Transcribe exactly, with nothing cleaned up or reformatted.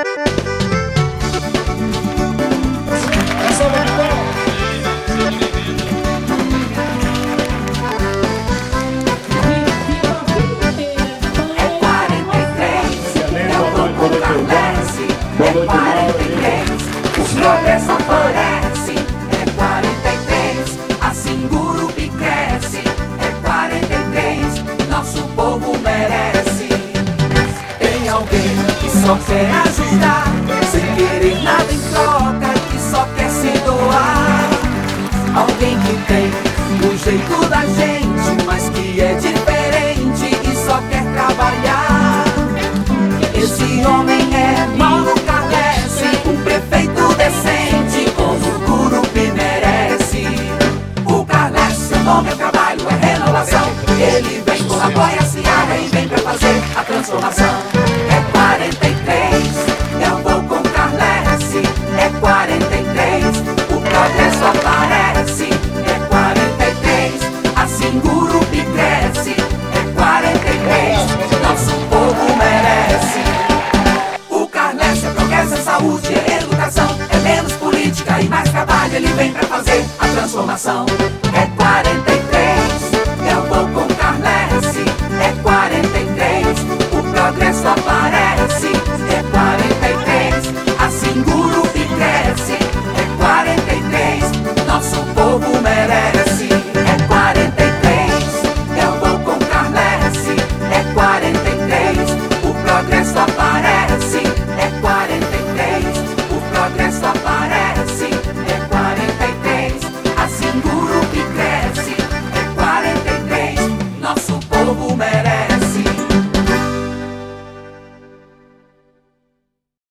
Essa vai embora. É quarenta e três, é o novo Carlesse. É quarenta e três, o progresso aparece. É quarenta e três, assim Gurupi cresce. É quarenta e três, nosso povo merece. Tem alguém que só quer ajudar, sem querer nada em troca, que só quer se doar. Alguém que tem o jeito da gente, mas que é diferente e só quer trabalhar. Esse homem é Mauro Carlesse, um prefeito decente, como o Gurupi merece. O Carlesse, seu nome é trabalho, é renovação. Ele vem com apoia a seara e vem pra fazer a transformação. É quarenta e três, eu vou com Carlesse. É quarenta e três, o progresso aparece. É quarenta e três, assim Gurupi cresce. É quarenta e três, nosso povo merece. O Carlesse é progresso, é saúde, é educação. É menos política e mais trabalho, ele vem pra fazer a transformação.